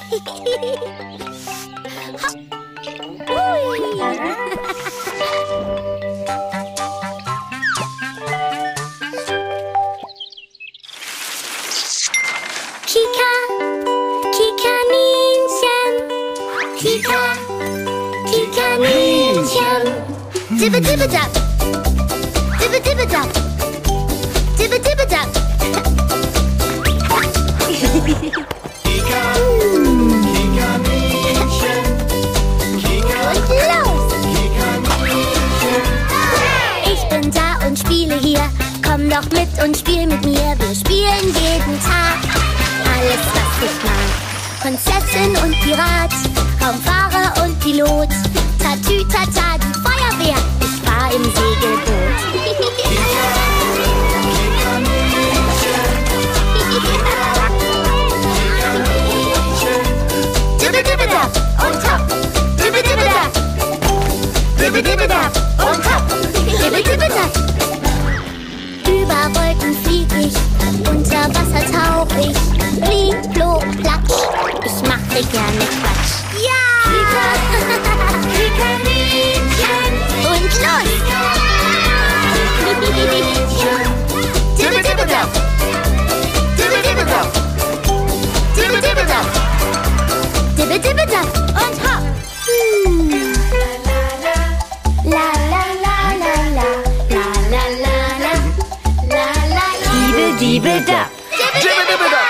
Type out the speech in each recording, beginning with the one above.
Kika, Kikaninchen. Kika, Kikaninchen. Dibbe-dibbe-dab. Dibbe-dibbe-dab. Dibbe-dibbe-dab. Kika, Kikaninchen. Kika, Und los! Kikaninchen. Ich bin da und spiele hier. Komm doch mit und spiel mit mir. Wir spielen jeden Tag alles, was ich mag. Prinzessin und Pirat, Raumfahrer und Pilot. Tatütata, die Feuerwehr. Ich fahr im Segelboot. Dibbe-dibbe-dab und hopp. Dibbe-dibbe-dab. Dibbe-dibbe-dab und hopp. Dibbe-dibbe-dab. Über Wolken flieg ich, unter Wasser tauch ich. Flieg, flog, platsch, ich mache gerne Quatsch. Ja! Kikaninchen! Und los! Dibbe-dibbe-dab! Dibbe-dibbe-dab! Dibbe-dibbe-dab! Dibbe-dibbe-dab! Und hopp! La la la la la, la la la la, la la la. Dibbe-dibbe-dab. Dibbe-dibbe-dab.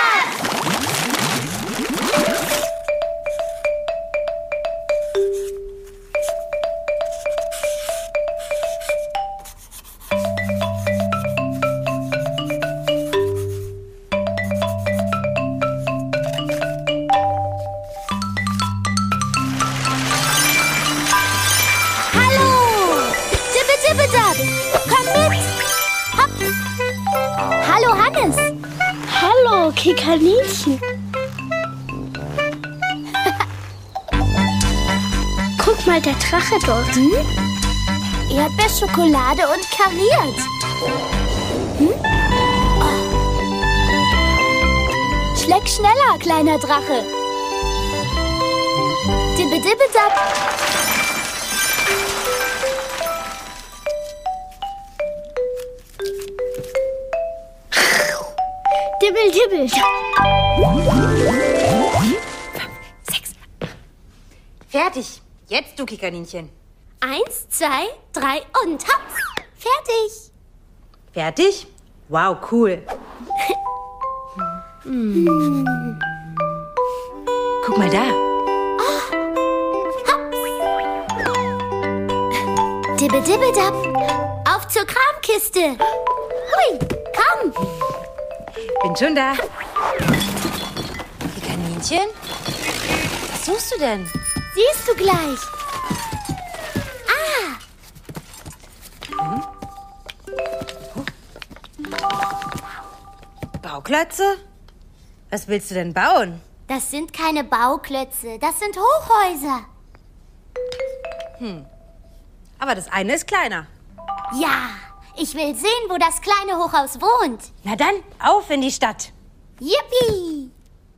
Hallo! Dibbe-dibbe-dab! Komm mit! Hopp! Hallo, Hannes! Hallo, Kikaninchen. Guck mal, der Drache dort. Erdbeerschokolade und kariert. Oh. Schleck schneller, kleiner Drache. Dibbe-dibbe-dab! Dibbel, dibbel. 6. Fertig. Jetzt du, Kikaninchen. 1, 2, 3 und hopp! Fertig! Fertig? Wow, cool. Guck mal da. Dibbe-dibbe-dab! Auf zur Kramkiste! Hui, komm! Bin schon da. Kikaninchen? Was suchst du denn? Siehst du gleich! Bauklötze? Was willst du denn bauen? Das sind keine Bauklötze, das sind Hochhäuser. Aber das eine ist kleiner. Ja, ich will sehen, wo das kleine Hochhaus wohnt. Na dann, auf in die Stadt. Yippie!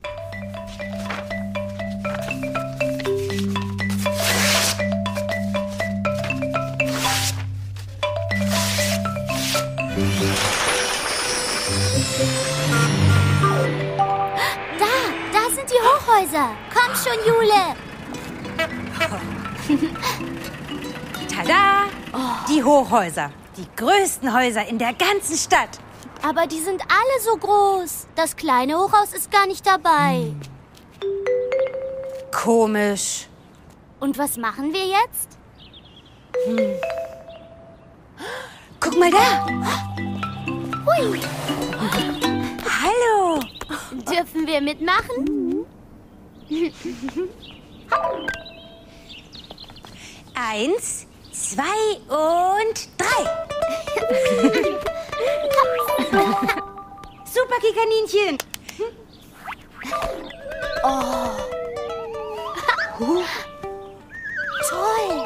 Da sind die Hochhäuser. Komm schon, Jule. Tada! Die Hochhäuser. Die größten Häuser in der ganzen Stadt. Aber die sind alle so groß. Das kleine Hochhaus ist gar nicht dabei. Komisch. Und was machen wir jetzt? Guck mal da. Hui, Hallo. dürfen wir mitmachen? 1, 2 und 3. Super, Kikaninchen. Toll.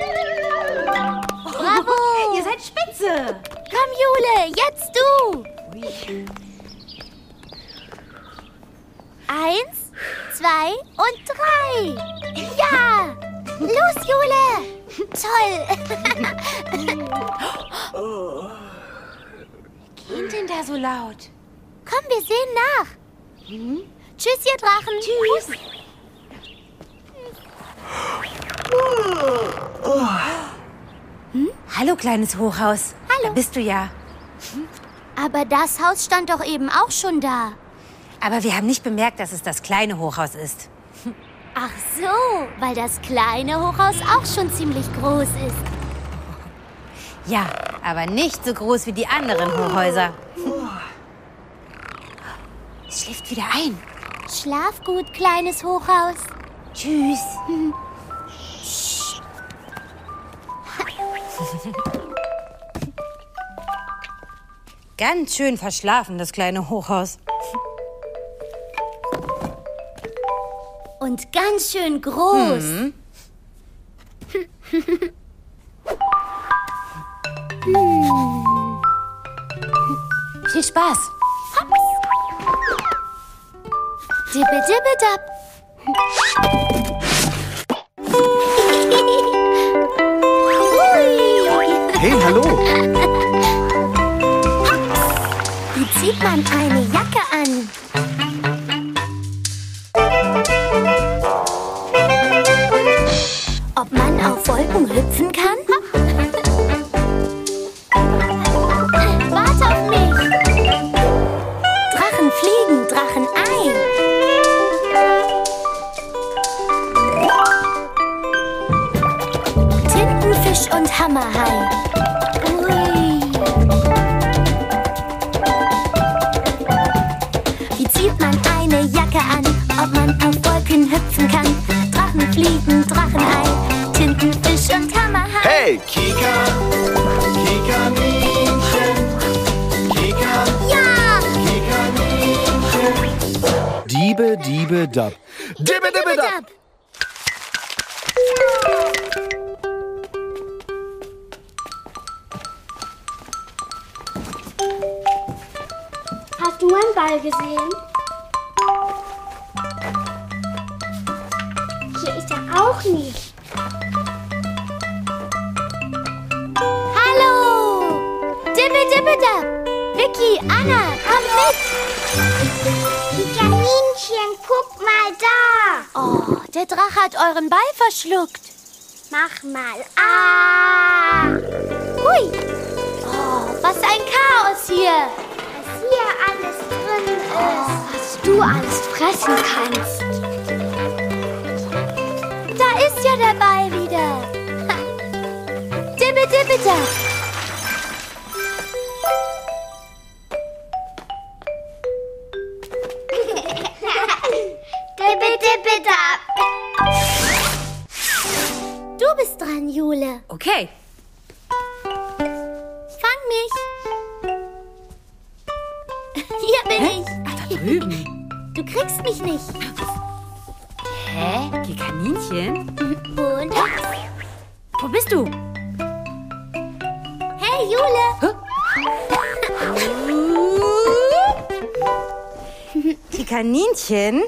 Bravo. Ihr seid spitze. Komm, Jule, jetzt du. 1, 2 und 3. Ja! Los, Jule! Toll! Geht denn da so laut? Komm, wir sehen nach. Tschüss, ihr Drachen. Tschüss. Hallo, kleines Hochhaus. Hallo. Da bist du ja. Aber das Haus stand doch eben auch schon da. Aber wir haben nicht bemerkt, dass es das kleine Hochhaus ist. Ach so, weil das kleine Hochhaus auch schon ziemlich groß ist. Ja, aber nicht so groß wie die anderen Hochhäuser. Es schläft wieder ein. Schlaf gut, kleines Hochhaus. Tschüss. Ganz schön verschlafen, das kleine Hochhaus. Und ganz schön groß. Viel Spaß. Dibbedibbedab. Hey, hallo. Wie zieht man eine Jacke an? Ob man auf Wolken hüpfen kann? Warte auf mich! Drachen fliegen, Drachen ein! Tintenfisch und Hammerhai. Ui. Wie zieht man eine Jacke an? Ob man auf Wolken hüpfen kann? Drachen fliegen, Drachen ein. Tintenfisch und Hammerhai. Hey, Kika, Kikaninchen, Kika, Ja! Kikaninchen. Diebe, Diebe, Dab. Dibbe, dibbe, da. Dibbedab. Hast du meinen Ball gesehen? Hier ist er auch nicht. Hallo! Dibbedibbedab. Vicky, Anna, komm mit! Die Kaninchen, guck mal da. Oh, der Drache hat euren Ball verschluckt. Mach mal. Ah! Hui! Oh, was ein Chaos hier! Was hier alles drin ist. Was du alles fressen kannst. Da ist ja der Ball wieder. Ha. Dibbedibbedab. Dibbedibbedab. Du bist dran, Jule. Okay. Fang mich. Hier bin ich. Ach, da drüben. Du kriegst mich nicht. Hä? Die Kaninchen? Und? Wo bist du? Hey, Jule. Die Kaninchen?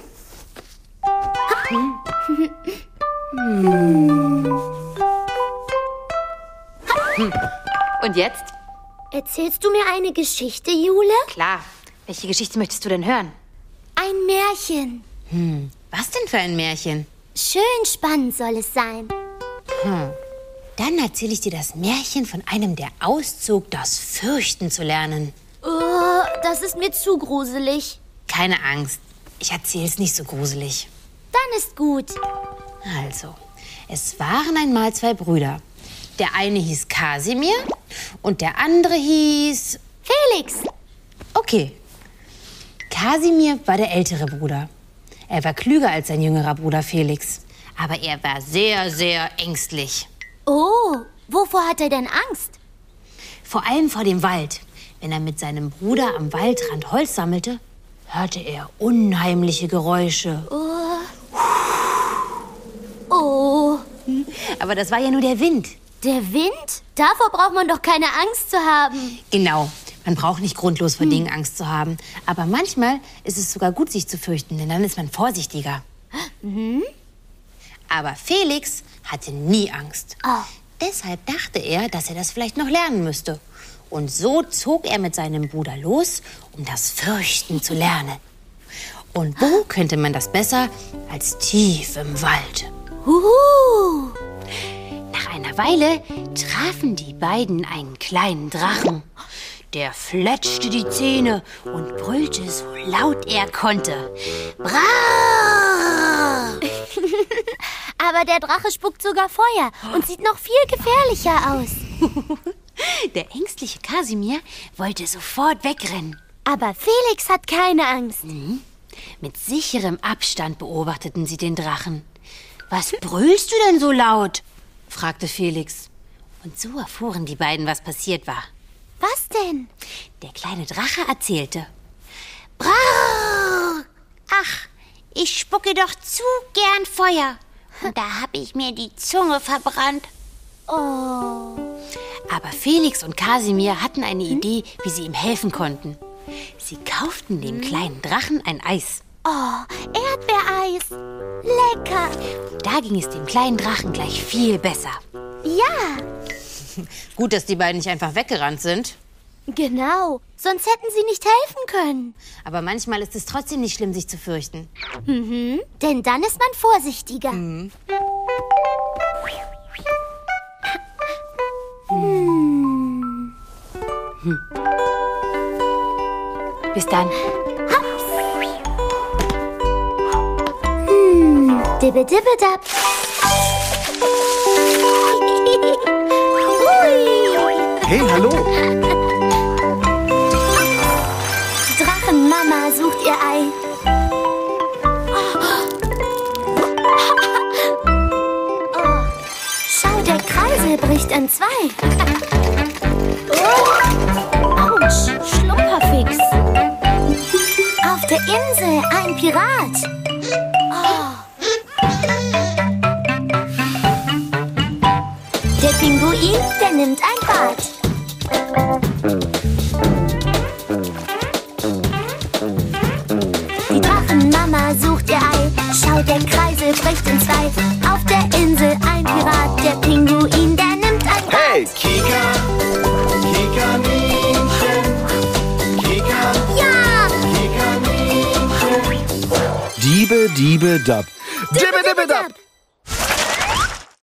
Und jetzt? Erzählst du mir eine Geschichte, Jule? Klar. Welche Geschichte möchtest du denn hören? Ein Märchen. Was denn für ein Märchen? Schön spannend soll es sein. Dann erzähle ich dir das Märchen von einem, der auszog, das Fürchten zu lernen. Oh, das ist mir zu gruselig. Keine Angst. Ich erzähle es nicht so gruselig. Dann ist gut. Also, es waren einmal zwei Brüder. Der eine hieß Kasimir und der andere hieß... Felix. Okay. Kasimir war der ältere Bruder. Er war klüger als sein jüngerer Bruder Felix. Aber er war sehr, sehr ängstlich. Oh, wovor hat er denn Angst? Vor allem vor dem Wald. Wenn er mit seinem Bruder am Waldrand Holz sammelte, hörte er unheimliche Geräusche. Oh, Aber das war ja nur der Wind. der Wind? Davor braucht man doch keine Angst zu haben. Genau. Man braucht nicht grundlos vor Dingen Angst zu haben. Aber manchmal ist es sogar gut, sich zu fürchten, denn dann ist man vorsichtiger. Aber Felix hatte nie Angst. Deshalb dachte er, dass er das vielleicht noch lernen müsste. Und so zog er mit seinem Bruder los, um das Fürchten zu lernen. Und wo könnte man das besser als tief im Wald? Nach einer Weile trafen die beiden einen kleinen Drachen. Der fletschte die Zähne und brüllte so laut er konnte. Brrrr! Aber der Drache spuckt sogar Feuer und sieht noch viel gefährlicher aus. Der ängstliche Kasimir wollte sofort wegrennen. Aber Felix hat keine Angst. Mit sicherem Abstand beobachteten sie den Drachen. »Was brüllst du denn so laut?« fragte Felix. Und so erfuhren die beiden, was passiert war. Was denn? Der kleine Drache erzählte. »Brrrr! Ach, ich spucke doch zu gern Feuer. Und da habe ich mir die Zunge verbrannt.« Aber Felix und Kasimir hatten eine Idee, wie sie ihm helfen konnten. Sie kauften dem kleinen Drachen ein Eis. Erdbeereis. Lecker. Da ging es dem kleinen Drachen gleich viel besser. Ja, Gut, dass die beiden nicht einfach weggerannt sind. genau. Sonst hätten sie nicht helfen können. Aber manchmal ist es trotzdem nicht schlimm, sich zu fürchten. Denn dann ist man vorsichtiger. Bis dann. Dibbe-dibbe-dab. Hey, hallo. Die Drachenmama sucht ihr Ei. Schau, der Kreisel bricht in zwei. Autsch, Schlumperfix. Auf der Insel ein Pirat. Der Pinguin, der nimmt ein Bad. Die Drachenmama sucht ihr Ei. Schau, der Kreisel bricht in zwei. Auf der Insel ein Pirat. Der Pinguin, der nimmt ein Bad. Hey, Kika, Kikaninchen. Kika, Ja! Kikaninchen. Diebe, Diebe, Dab. Dibbe,